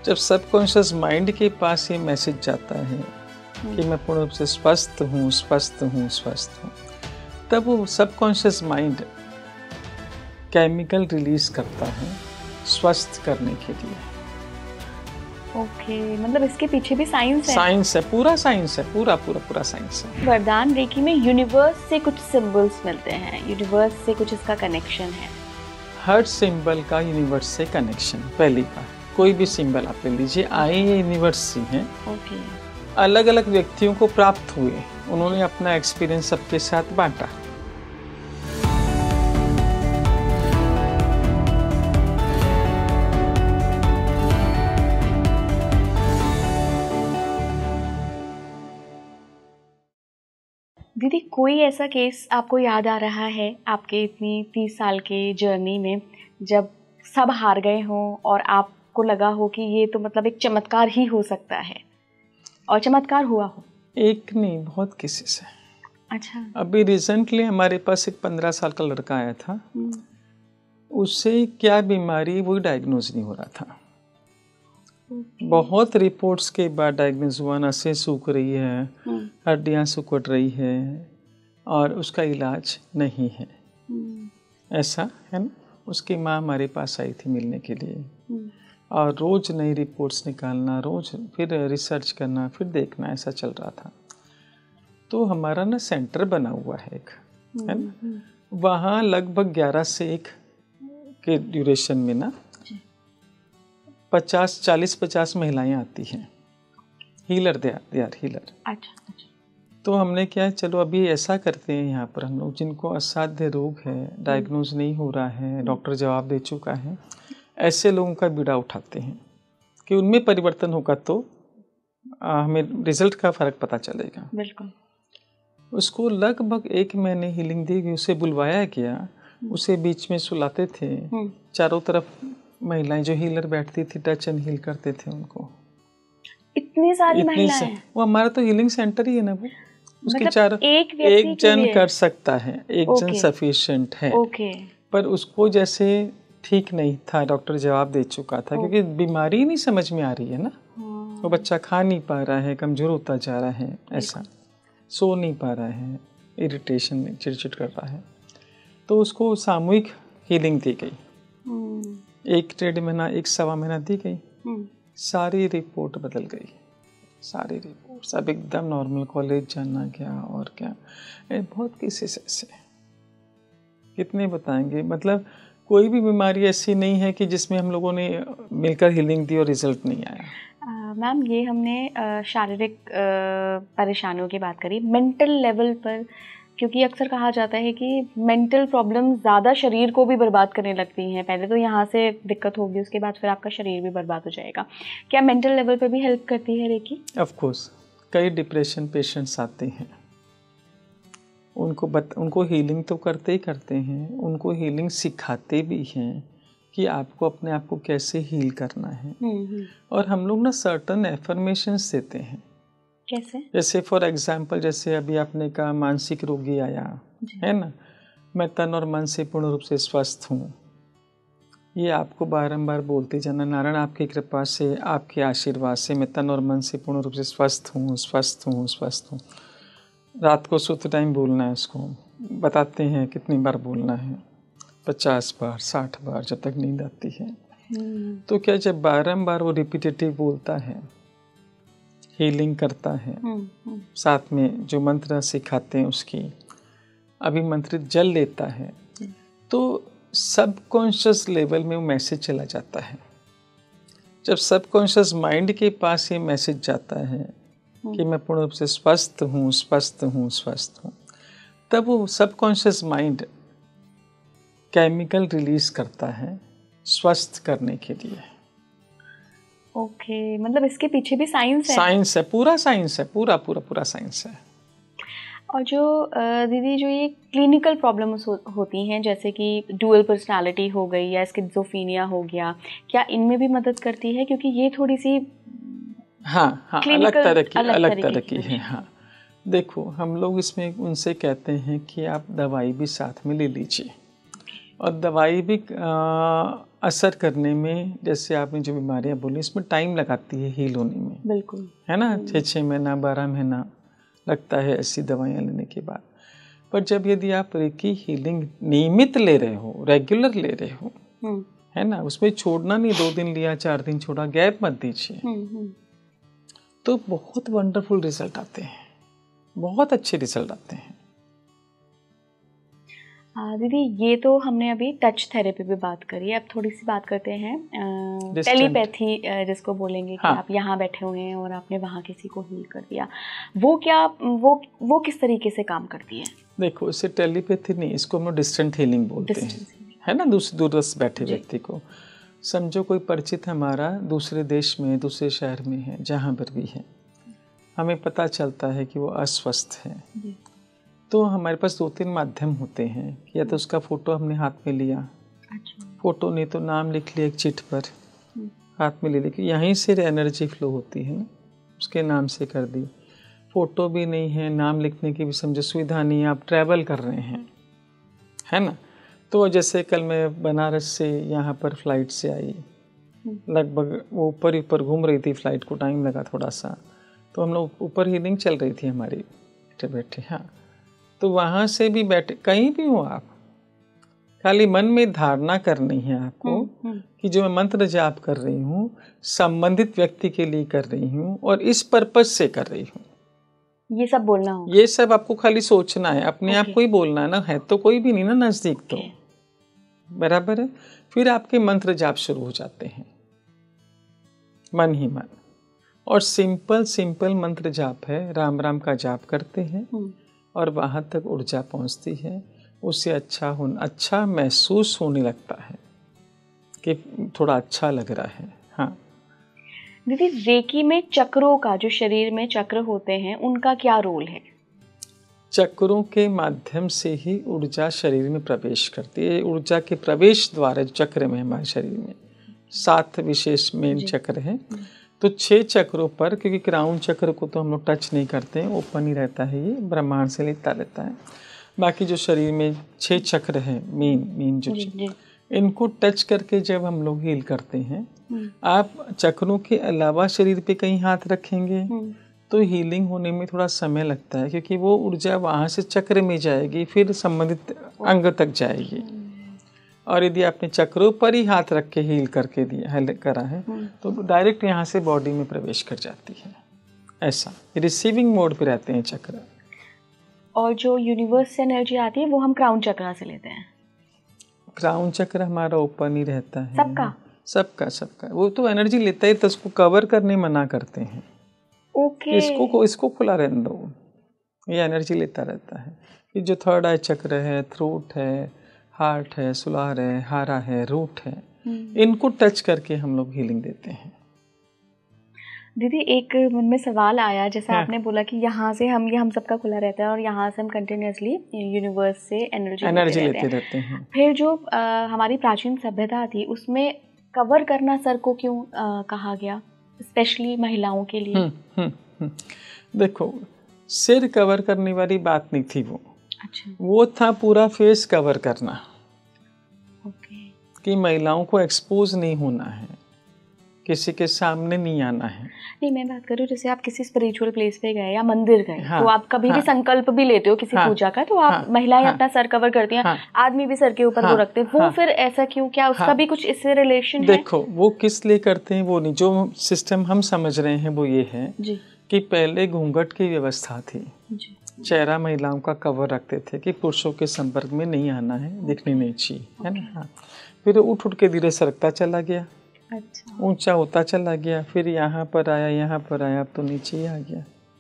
जब subconscious mind के पास ये मैसेज जाता है कि मैं पूर्ण रूप से स्वस्थ हूँ, स्वस्थ हूँ, स्वस्थ हूँ, तब वो सबकॉन्शियस माइंड केमिकल रिलीज करता है स्वस्थ करने के लिए। ओके, मतलब इसके पीछे भी साइंस है। साइंस है, पूरा साइंस है, पूरा पूरा पूरा साइंस है। वरदान रेकी में यूनिवर्स से कुछ सिंबल्स मिलते हैं, यूनिवर्स से कुछ इसका कनेक्शन है। हर सिंबल का यूनिवर्स से कनेक्शन, पहली बात, कोई भी सिंबल आप ले लीजिए, आए ये यूनिवर्स से हैं। ओके। अलग अलग व्यक्तियों को प्राप्त हुए, उन्होंने अपना एक्सपीरियंस सबके साथ बांटा। दीदी, कोई ऐसा केस आपको याद आ रहा है आपके इतनी 30 साल के जर्नी में, जब सब हार गए हों और आपको लगा हो कि ये तो मतलब एक चमत्कार ही हो सकता है, और चमत्कार हुआ हो? एक नहीं, बहुत केसेस है। अच्छा। अभी रिसेंटली हमारे पास एक 15 साल का लड़का आया था, उससे क्या बीमारी वो डायग्नोज नहीं हो रहा था। बहुत रिपोर्ट्स के बाद डायग्नोज हुआ, नसें सूख रही है, हड्डियां सुकड़ रही है और उसका इलाज नहीं है। ऐसा है ना। उसकी माँ हमारे पास आई थी मिलने के लिए, और रोज नई रिपोर्ट्स निकालना, रोज फिर रिसर्च करना, फिर देखना, ऐसा चल रहा था। तो हमारा ना सेंटर बना हुआ है एक, है ना, वहाँ लगभग 11 से 1 के ड्यूरेशन में ना 40-50 महिलाएं आती हैं। Healer, they are healer. अच्छा। तो हमने क्या, चलो अभी ऐसा करते हैं, यहाँ पर हम लोग जिनको असाध्य रोग है, डायग्नोज नहीं हो रहा है, डॉक्टर जवाब दे चुका है, ऐसे लोगों का बीड़ा उठाते हैं कि उनमें परिवर्तन होगा तो हमें रिजल्ट का फर्क पता चलेगा। बिल्कुल। उसको लगभग 1 महीने हीलिंग दी गई, उसे बुलवाया गया, उसे बीच में सुलाते थे, चारों तरफ महिलाएं जो हीलर बैठती थी टच एंड हील करते थे उनको। इतनी सारी महिलाएं? वो हमारा तो हीलिंग सेंटर ही है ना, वो उसके मतलब चार एक जन कर सकता है, एक जन सफिशिएंट है। पर उसको जैसे ठीक नहीं था, डॉक्टर जवाब दे चुका था, क्योंकि बीमारी नहीं समझ में आ रही है ना। वो बच्चा खा नहीं पा रहा है, कमजोर होता जा रहा है, ऐसा सो नहीं पा रहा है, इरिटेशन में चिड़चिड़ कर रहा है। तो उसको सामूहिक हीलिंग दी गई, 1-1.5 महीना, 1-1.25 महीना दी गई। सारी रिपोर्ट बदल गई, सारी रिपोर्ट, सब एकदम नॉर्मल, कॉलेज जाना गया और क्या। बहुत केसेस ऐसे, कितने बताएंगे। मतलब कोई भी बीमारी ऐसी नहीं है कि जिसमें हम लोगों ने मिलकर हीलिंग दी और रिजल्ट नहीं आया। मैम, ये हमने शारीरिक परेशानियों की बात करी, मेंटल लेवल पर, क्योंकि अक्सर कहा जाता है कि मेंटल प्रॉब्लम ज़्यादा शरीर को भी बर्बाद करने लगती हैं। पहले तो यहाँ से दिक्कत होगी, उसके बाद फिर आपका शरीर भी बर्बाद हो जाएगा। क्या मेंटल लेवल पर भी हेल्प करती है रेकी? ऑफ कोर्स, कई डिप्रेशन पेशेंट्स आते हैं, उनको हीलिंग तो करते ही करते हैं, उनको हीलिंग सिखाते भी हैं कि आपको अपने आप को कैसे हील करना है। और हम लोग ना सर्टन एफर्मेशंस देते हैं। कैसे? जैसे फॉर एग्जांपल, जैसे अभी आपने कहा मानसिक रोगी आया है ना, मैं तन और मन से पूर्ण रूप से स्वस्थ हूँ, ये आपको बारंबार बोलते जाना, नारायण आपकी कृपा से, आपके आशीर्वाद से मैं तन और मन से पूर्ण रूप से स्वस्थ हूँ, स्वस्थ हूँ, स्वस्थ हूँ। रात को सोते टाइम बोलना है, उसको बताते हैं कितनी बार बोलना है, 50 बार, 60 बार, जब तक नींद आती है। तो क्या, जब बारंबार वो रिपीटेटिव बोलता है, हीलिंग करता है, साथ में जो मंत्र सिखाते हैं उसकी अभिमंत्रित जल लेता है, तो सबकॉन्शियस लेवल में वो मैसेज चला जाता है। जब सबकॉन्शियस माइंड के पास ये मैसेज जाता है कि मैं पूर्ण रूप से स्वस्थ हूँ, स्वस्थ हूँ, स्वस्थ हूँ, तब वो सबकॉन्शियस माइंड केमिकल रिलीज करता है स्वस्थ करने के लिए। ओके, मतलब इसके पीछे भी साइंस है। साइंस है, पूरा साइंस है, पूरा पूरा पूरा साइंस है। और जो दीदी, जो ये क्लिनिकल प्रॉब्लम्स होती हैं, जैसे कि डुअल पर्सनालिटी हो गई या स्किज़ोफ्रेनिया हो गया, क्या इनमें भी मदद करती है? क्योंकि ये थोड़ी सी हाँ, अलग तरह की है। हाँ, देखो, हम लोग इसमें उनसे कहते हैं कि आप दवाई भी साथ में ले लीजिए। और दवाई भी असर करने में, जैसे आपने जो बीमारियां बोली, इसमें टाइम लगाती है हील होने में, बिल्कुल, है ना। 6 महीना 12 महीना लगता है ऐसी दवाइयाँ लेने के बाद। पर जब यदि आप रेकी हीलिंग नियमित ले रहे हो, रेगुलर ले रहे हो, है ना, उसमें छोड़ना नहीं, 2 दिन लिया 4 दिन छोड़ा, गैप मत दीजिए, तो बहुत वंडरफुल रिजल्ट आते हैं, बहुत अच्छे रिजल्ट आते हैं। दीदी ये तो हमने अभी टच थेरेपी पे बात करी है, अब थोड़ी सी बात करते हैं टेलीपैथी, जिसको बोलेंगे कि आप यहाँ बैठे हुए हैं और आपने वहाँ किसी को हील कर दिया, वो क्या वो किस तरीके से काम करती है? देखो, इसे टेलीपैथी नहीं, इसको हम लोग डिस्टेंट हीलिंग बोलते हैं, है ना। दूरस्थ बैठे व्यक्ति को समझो, कोई परिचित हमारा दूसरे देश में, दूसरे शहर में है, जहाँ पर भी है, हमें पता चलता है कि वो अस्वस्थ है, तो हमारे पास 2-3 माध्यम होते हैं कि या तो उसका फ़ोटो हमने हाथ में लिया, फ़ोटो नहीं तो नाम लिख लिया एक चिट पर, हाथ में ले लेके यहीं से एनर्जी फ्लो होती है ना, उसके नाम से कर दी। फ़ोटो भी नहीं है, नाम लिखने की भी समझो सुविधा नहीं है, आप ट्रैवल कर रहे हैं, है ना। तो जैसे कल मैं बनारस से यहाँ पर फ्लाइट से आई, लगभग वो ऊपर ही ऊपर घूम रही थी, फ्लाइट को टाइम लगा थोड़ा सा, तो हम लोग ऊपर हीलिंग चल रही थी हमारी बैठे बैठे। हाँ, तो वहाँ से भी बैठे, कहीं भी हो आप, खाली मन में धारणा करनी है आपको कि जो मैं मंत्र जाप कर रही हूँ संबंधित व्यक्ति के लिए कर रही हूँ और इस पर्पस से कर रही हूँ, ये सब बोलना होगा। ये सब आपको खाली सोचना है, अपने आप को ही बोलना है ना, है तो कोई भी नहीं ना नजदीक, तो बराबर है। फिर आपके मंत्र जाप शुरू हो जाते हैं, मन ही मन, और सिंपल मंत्र जाप है, राम राम का जाप करते हैं और वहाँ तक ऊर्जा पहुँचती है, उससे अच्छा महसूस होने लगता है कि थोड़ा अच्छा लग रहा है। हाँ दीदी, रेकी में चक्रों का, जो शरीर में चक्र होते हैं, उनका क्या रोल है? चक्रों के माध्यम से ही ऊर्जा शरीर में प्रवेश करती है। ऊर्जा के प्रवेश द्वारा जो चक्र में हमारे शरीर में 7 विशेष मेन चक्र हैं, तो 6 चक्रों पर, क्योंकि क्राउन चक्र को तो हम लोग टच नहीं करते हैं, ओपन ही रहता है, ये ब्रह्मांड से लेता रहता है। बाकी जो शरीर में 6 चक्र हैं मेन जो इनको टच करके जब हम लोग हील करते हैं, आप चक्रों के अलावा शरीर पे कहीं हाथ रखेंगे तो हीलिंग होने में थोड़ा समय लगता है, क्योंकि वो ऊर्जा वहाँ से चक्र में जाएगी, फिर संबंधित अंग तक जाएगी। और यदि आपने चक्रों पर ही हाथ रख के हील करके करा है तो डायरेक्ट यहाँ से बॉडी में प्रवेश कर जाती है। ऐसा रिसीविंग मोड पे रहते हैं चक्र। और जो यूनिवर्स से एनर्जी आती है वो हम क्राउन चक्र से लेते हैं। क्राउन चक्र हमारा ओपन ही रहता है, सबका वो तो एनर्जी लेता है, तो उसको कवर करने मना करते हैं। ओके, इसको खुला रहने दो, ये एनर्जी लेता रहता है। ये जो 3rd आई चक्र है, थ्रोट है, हार्ट है, सुलार है, हारा है, रूट है, इनको टच करके हम लोग हीलिंग देते हैं। दीदी, एक मन में सवाल आया, जैसा आपने बोला कि यहाँ से हम सबका खुला रहता है और यहाँ से हम कंटिन्यूसली यूनिवर्स से एनर्जी लेते रहते हैं। फिर जो हमारी प्राचीन सभ्यता थी उसमें कवर करना सर को क्यों कहा गया, स्पेशली महिलाओं के लिए? देखो, सिर कवर करने वाली बात नहीं थी वो। अच्छा। वो था पूरा फेस कवर करना। ओके। कि महिलाओं को एक्सपोज नहीं होना है, किसी के सामने नहीं आना है। नहीं, मैं बात कर रही हूँ जैसे आप किसी स्पिरिचुअल प्लेस पे गए या मंदिर गए, तो आप कभी भी संकल्प भी लेते हो किसी पूजा का, तो आप महिलाएं अपना सर कवर करती हैं, आदमी भी सर के ऊपर वो रखते हैं, वो फिर ऐसा क्यों, क्या उसका भी कुछ इससे रिलेशन है? देखो, वो किस लिए करते हैं वो नहीं, जो सिस्टम हम समझ रहे हैं वो ये है कि पहले घूंघट की व्यवस्था थी, चेहरा महिलाओं का कवर रखते थे कि पुरुषों के संपर्क में नहीं आना है, दिखने नहीं चाहिए, है ना। फिर उठ के धीरे सरकता चला गया, अच्छा, ऊंचा होता चला गया, फिर यहाँ पर आया, अब तो नीचे ही आ गया,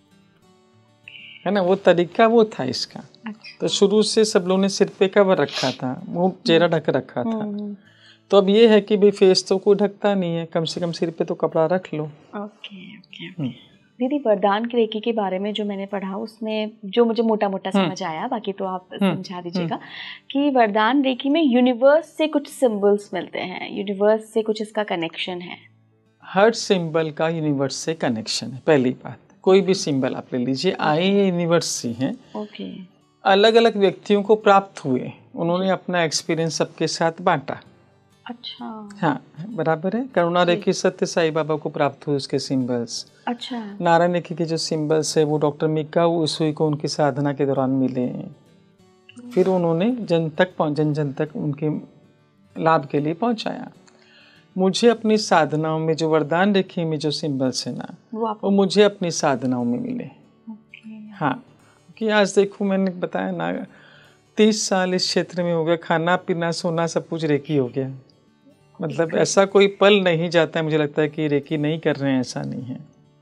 है ना। वो तरीका वो था इसका। अच्छा। तो शुरू से सब लोगों ने सिर पे कवर रखा था, मुंह चेहरा ढक रखा था। तो अब ये है कि भाई फेस तो कोई ढकता नहीं है, कम से कम सिर पे तो कपड़ा रख लो। ओके। दीदी, वरदान की रेकी के बारे में जो मैंने पढ़ा उसमें जो मुझे मोटा समझ आया, बाकी तो आप समझा दीजिएगा, कि वरदान रेकी में यूनिवर्स से कुछ सिंबल्स मिलते हैं, यूनिवर्स से कुछ इसका कनेक्शन है। हर सिंबल का यूनिवर्स से कनेक्शन है। पहली बात, कोई भी सिंबल आप ले लीजिए, आए ये यूनिवर्स से हैं। ओके। अलग अलग व्यक्तियों को प्राप्त हुए, उन्होंने अपना एक्सपीरियंस सबके साथ बांटा। अच्छा। हाँ, बराबर है। करुणा रेखी सत्य साईं बाबा को प्राप्त हुए उसके सिंबल्स। अच्छा। नारायण रेखी के जो सिंबल्स है वो डॉक्टर मिका उसुई को उनकी साधना के दौरान मिले। फिर उन्होंने जन तक उनके लाभ के लिए पहुंचाया। मुझे अपनी साधनाओं में जो वरदान रेखी में जो सिंबल्स है ना, वो मुझे अपनी साधनाओं में मिले। हाँ, कि आज देखो मैंने बताया ना 30 साल इस क्षेत्र में हो गया, खाना पीना सोना सब कुछ रेकी हो गया। मतलब ऐसा कोई पल नहीं जाता है मुझे लगता है कि रेकी नहीं कर रहे हैं, ऐसा नहीं है।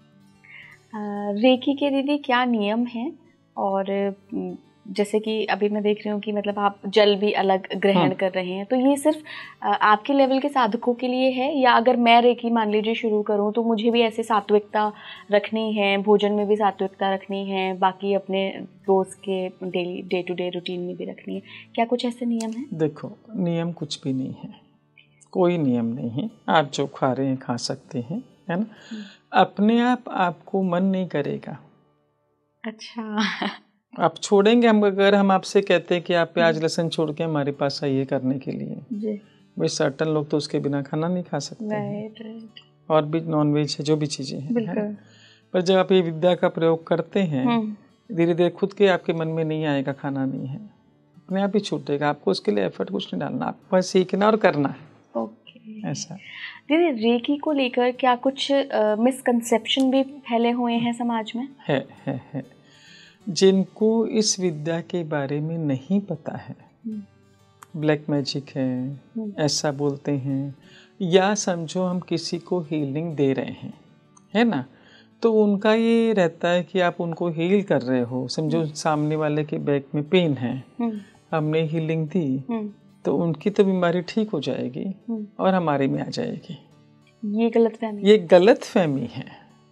रेकी के दीदी क्या नियम हैं? और जैसे कि अभी मैं देख रही हूँ कि मतलब आप जल भी अलग ग्रहण कर रहे हैं, तो ये सिर्फ आपके लेवल के साधकों के लिए है, या अगर मैं रेकी मान लीजिए शुरू करूँ तो मुझे भी ऐसे सात्विकता रखनी है, भोजन में भी सात्विकता रखनी है, बाकी अपने रोज़ के daily day to day routine में भी रखनी है, क्या कुछ ऐसे नियम हैं? देखो, नियम कुछ भी नहीं है, कोई नियम नहीं है। आप जो खा रहे हैं खा सकते हैं, है ना। अपने आप आपको मन नहीं करेगा। अच्छा। आप छोड़ेंगे, अगर हम आपसे कहते हैं कि आप प्याज लहसुन छोड़ के हमारे पास आइए करने के लिए जी, भाई सर्टन लोग तो उसके बिना खाना नहीं खा सकते हैं। और भी नॉन वेज है, जो भी चीज़ें हैं, पर जब आप ये विद्या का प्रयोग करते हैं धीरे धीरे खुद के आपके मन में नहीं आएगा, खाना नहीं है, अपने आप ही छूटेगा। आपको उसके लिए एफर्ट कुछ नहीं डालना, आपको बस सीखना और करना है। ऐसा। दीदी रेकी को लेकर क्या कुछ मिसकंसेप्शन भी फैले हुए हैं समाज में? है। जिनको इस विद्या के बारे में नहीं पता है, ब्लैक मैजिक है ऐसा बोलते हैं, या समझो हम किसी को हीलिंग दे रहे हैं, है ना, तो उनका ये रहता है कि आप उनको हील कर रहे हो। समझो सामने वाले के बैक में पेन है, हमने हीलिंग दी तो उनकी तो बीमारी ठीक हो जाएगी और हमारे में आ जाएगी। ये गलतफहमी, ये गलतफहमी है।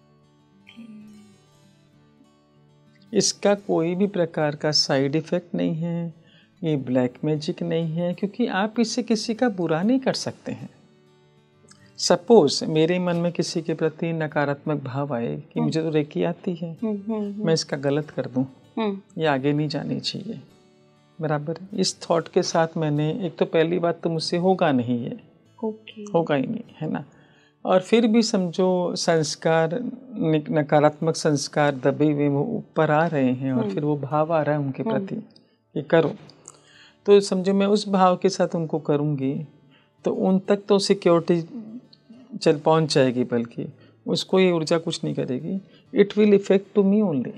इसका कोई भी प्रकार का साइड इफ़ेक्ट नहीं है, ये ब्लैक मैजिक नहीं है, क्योंकि आप इससे किसी का बुरा नहीं कर सकते हैं। सपोज मेरे मन में किसी के प्रति नकारात्मक भाव आए कि मुझे तो रेकी आती है, मैं इसका गलत कर दूं, ये आगे नहीं जानी चाहिए, बराबर। इस थॉट के साथ मैंने, एक तो पहली बात तो मुझसे होगा नहीं, ये होगा ही नहीं, है ना। और फिर भी समझो संस्कार, नकारात्मक संस्कार दबे हुए वो ऊपर आ रहे हैं और फिर वो भाव आ रहा है उनके प्रति कि करो, तो समझो मैं उस भाव के साथ उनको करूँगी तो उन तक तो सिक्योरिटी चल पहुँच जाएगी, बल्कि उसको ये ऊर्जा कुछ नहीं करेगी। It will effect to me only,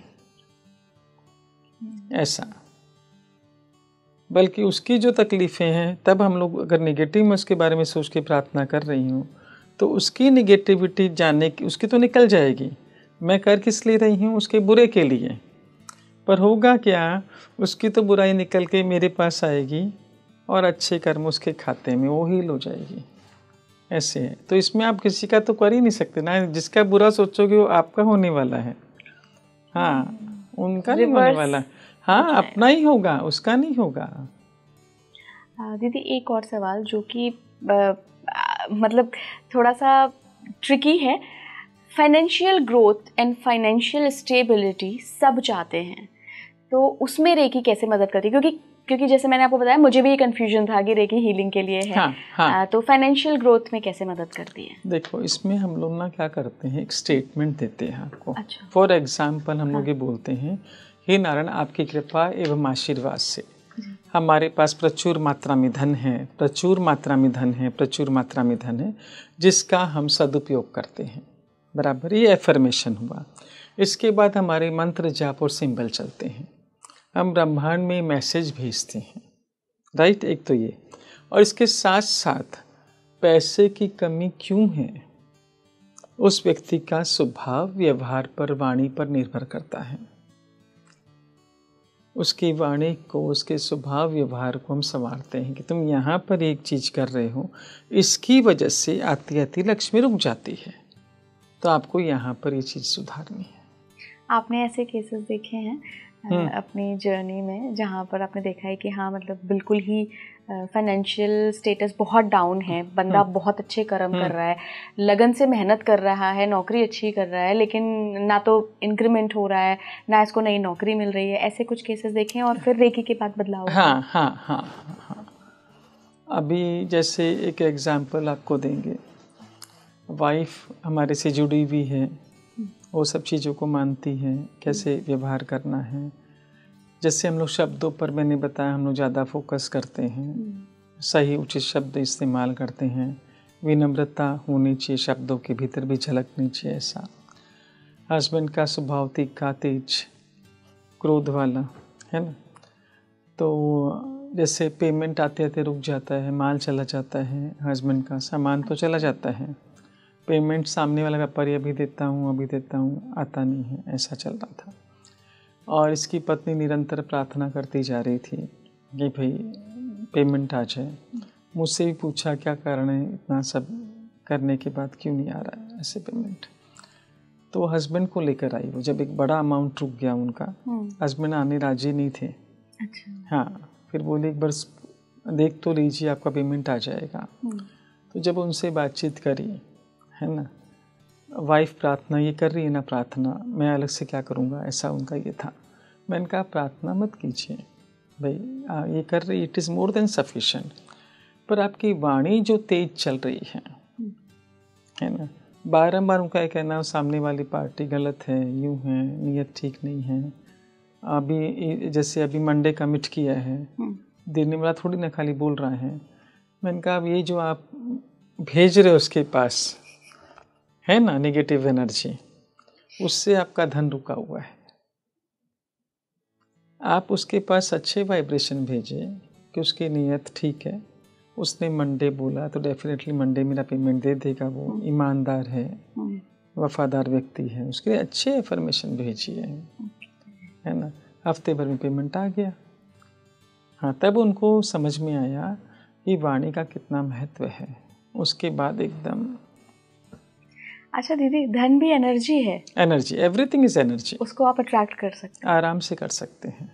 ऐसा। बल्कि उसकी जो तकलीफ़ें हैं, तब हम लोग अगर नेगेटिव में उसके बारे में सोच के प्रार्थना कर रही हूँ तो उसकी नेगेटिविटी जानने की, उसकी तो निकल जाएगी। मैं कर किस लिए रही हूँ? उसके बुरे के लिए। पर होगा क्या, उसकी तो बुराई निकल के मेरे पास आएगी और अच्छे कर्म उसके खाते में वो हील हो जाएगी, ऐसे है। तो इसमें आप किसी का तो कर ही नहीं सकते ना, जिसका बुरा सोचोगे वो आपका होने वाला है। हाँ, उनका नहीं होने वाला। हाँ, अपना ही होगा, उसका नहीं होगा। दीदी एक और सवाल जो कि मतलब थोड़ा सा ट्रिकी है। Financial growth and financial stability सब चाहते हैं, तो उसमें रेकी कैसे मदद करती है? क्योंकि जैसे मैंने आपको बताया, मुझे भी ये कन्फ्यूजन था कि रेकी हीलिंग के लिए है। हाँ। तो फाइनेंशियल ग्रोथ में कैसे मदद करती है? देखो, इसमें हम लोग ना क्या करते हैं, एक स्टेटमेंट देते हैं आपको। अच्छा। फॉर एग्जाम्पल हम लोग ये बोलते हैं, हे नारायण, आपकी कृपा एवं आशीर्वाद से हमारे पास प्रचुर मात्रा में धन है, प्रचुर मात्रा में धन है, प्रचुर मात्रा में धन है, जिसका हम सदुपयोग करते हैं, बराबर। ये एफर्मेशन हुआ। इसके बाद हमारे मंत्र जाप और सिंबल चलते हैं, हम ब्रह्मांड में मैसेज भेजते हैं, राइट। एक तो ये, और इसके साथ साथ पैसे की कमी क्यों है, उस व्यक्ति का स्वभाव व्यवहार पर, वाणी पर निर्भर करता है। उसकी वाणी को, उसके स्वभाव व्यवहार को हम संवारते हैं कि तुम यहाँ पर एक चीज़ कर रहे हो, इसकी वजह से आती आती लक्ष्मी रुक जाती है, तो आपको यहाँ पर ये चीज़ सुधारनी है। आपने ऐसे केसेस देखे हैं अपनी जर्नी में जहाँ पर आपने देखा है कि हाँ, मतलब बिल्कुल ही फाइनेंशियल स्टेटस बहुत डाउन है, बंदा बहुत अच्छे कर्म कर रहा है, लगन से मेहनत कर रहा है, नौकरी अच्छी कर रहा है, लेकिन ना तो इंक्रीमेंट हो रहा है ना इसको नई नौकरी मिल रही है, ऐसे कुछ केसेस देखे हैं और फिर रेकी के बाद बदलाव? हाँ। अभी जैसे एक एग्जांपल आपको देंगे, वाइफ हमारे से जुड़ी हुई है, वो सब चीज़ों को मानती है, कैसे व्यवहार करना है। जैसे हम लोग शब्दों पर, मैंने बताया, हम लोग ज़्यादा फोकस करते हैं, सही उचित शब्द इस्तेमाल करते हैं, विनम्रता होनी चाहिए, शब्दों के भीतर भी झलकनी चाहिए। ऐसा हस्बैंड का स्वभाव तीखा, तेज, क्रोध वाला है ना, तो जैसे पेमेंट आते आते रुक जाता है, माल चला जाता है, हस्बैंड का सामान तो चला जाता है, पेमेंट सामने वाला व्यापारी अभी देता हूँ आता नहीं है, ऐसा चल रहा था। और इसकी पत्नी निरंतर प्रार्थना करती जा रही थी कि भाई पेमेंट आ जाए। मुझसे भी पूछा क्या कारण है, इतना सब करने के बाद क्यों नहीं आ रहा है ऐसे पेमेंट। तो हस्बैंड को लेकर आई वो, जब एक बड़ा अमाउंट रुक गया उनका, हस्बैंड आने राजी नहीं थे। अच्छा। हाँ, फिर बोले एक बार देख तो लीजिए, आपका पेमेंट आ जाएगा। तो जब उनसे बातचीत करी, है ना, वाइफ प्रार्थना ये कर रही है ना, प्रार्थना मैं अलग से क्या करूँगा, ऐसा उनका ये था। मैंने कहा प्रार्थना मत कीजिए भाई, ये कर रही, it is more than sufficient, पर आपकी वाणी जो तेज चल रही है ना, बारंबार उनका ये कहना सामने वाली पार्टी गलत है, यूँ है, नीयत ठीक नहीं है। अभी जैसे अभी मंडे कमिट किया है, देने वाला थोड़ी ना खाली बोल रहा है। मैंने कहा अब ये जो आप भेज रहे हो उसके पास, है ना, नेगेटिव एनर्जी, उससे आपका धन रुका हुआ है। आप उसके पास अच्छे वाइब्रेशन भेजिए कि उसकी नीयत ठीक है, उसने मंडे बोला तो डेफिनेटली मंडे मेरा पेमेंट दे देगा, वो ईमानदार है, वफादार व्यक्ति है, उसके लिए अच्छे इन्फॉर्मेशन भेजिए, है ना। हफ्ते भर में पेमेंट आ गया। हाँ, तब उनको समझ में आया कि वाणी का कितना महत्व है। उसके बाद एकदम। अच्छा दीदी, धन भी एनर्जी है? Energy, everything is energy. उसको आप अट्रैक्ट कर सकते हैं, आराम से कर सकते हैं।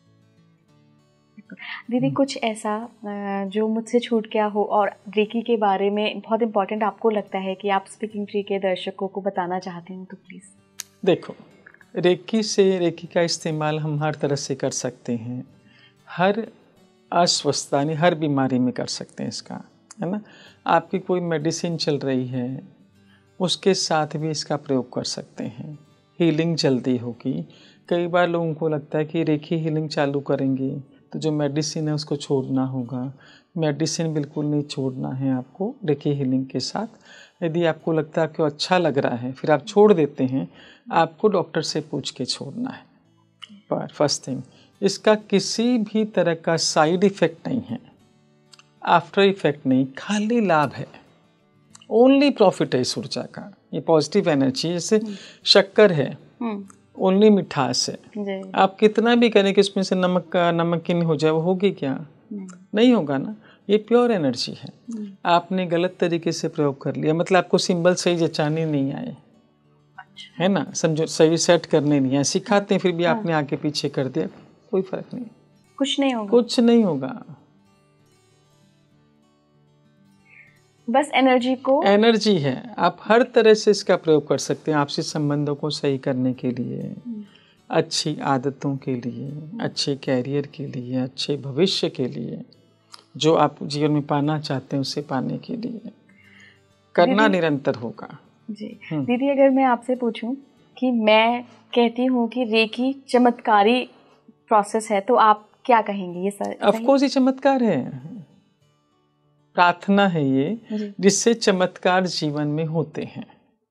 दीदी कुछ ऐसा जो मुझसे छूट गया हो और रेकी के बारे में बहुत इम्पोर्टेंट आपको लगता है कि आप स्पीकिंग ट्री के दर्शकों को बताना चाहते हैं, तो प्लीज़। देखो, रेकी का इस्तेमाल हम हर तरह से कर सकते हैं, हर अस्वस्थता यानी हर बीमारी में कर सकते हैं इसका, है ना। आपकी कोई मेडिसिन चल रही है, उसके साथ भी इसका प्रयोग कर सकते हैं, हीलिंग जल्दी होगी। कई बार लोगों को लगता है कि रेकी हीलिंग चालू करेंगे तो जो मेडिसिन है उसको छोड़ना होगा। मेडिसिन बिल्कुल नहीं छोड़ना है आपको रेकी हीलिंग के साथ। यदि आपको लगता है कि अच्छा लग रहा है फिर आप छोड़ देते हैं, आपको डॉक्टर से पूछ के छोड़ना है। पर फर्स्ट थिंग, इसका किसी भी तरह का साइड इफ़ेक्ट नहीं है, आफ्टर इफेक्ट नहीं, खाली लाभ है, ओनली प्रॉफिट है इस ऊर्जा का। ये पॉजिटिव एनर्जी, जैसे शक्कर है, ओनली मिठास है। आप कितना भी करें कि उसमें से नमकीन हो जाए, वो होगी क्या? नहीं होगा ना। ये प्योर एनर्जी है। आपने गलत तरीके से प्रयोग कर लिया, मतलब आपको सिंबल सही जचाने नहीं आए, है ना, समझो, सही सेट करने नहीं आए, सिखाते हैं फिर भी आपने आगे पीछे कर दिया, कोई फर्क नहीं, कुछ नहीं होगा, कुछ नहीं होगा। बस एनर्जी है, आप हर तरह से इसका प्रयोग कर सकते हैं, आपसी संबंधों को सही करने के लिए, अच्छी आदतों के लिए, अच्छे कैरियर के लिए, अच्छे भविष्य के लिए, जो आप जीवन में पाना चाहते हैं उसे पाने के लिए करना निरंतर होगा। जी दीदी, अगर मैं आपसे पूछूं कि मैं कहती हूँ कि रेकी चमत्कारी प्रोसेस है, तो आप क्या कहेंगे? ये सर ऑफ कोर्स ये चमत्कार है, प्रार्थना है ये, जिससे चमत्कार जीवन में होते हैं।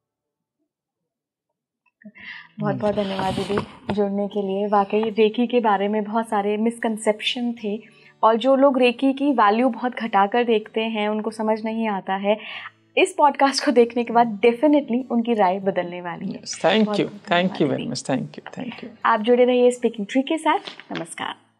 बहुत बहुत धन्यवाद दीदी जुड़ने के लिए। वाकई रेकी के बारे में बहुत सारे मिसकंसेप्शन थे और जो लोग रेकी की वैल्यू बहुत घटाकर देखते हैं उनको समझ नहीं आता है। इस पॉडकास्ट को देखने के बाद डेफिनेटली उनकी राय बदलने वाली है। Thank you very much, thank you. आप जुड़े रहिए स्पीकिंग ट्री के साथ। नमस्कार।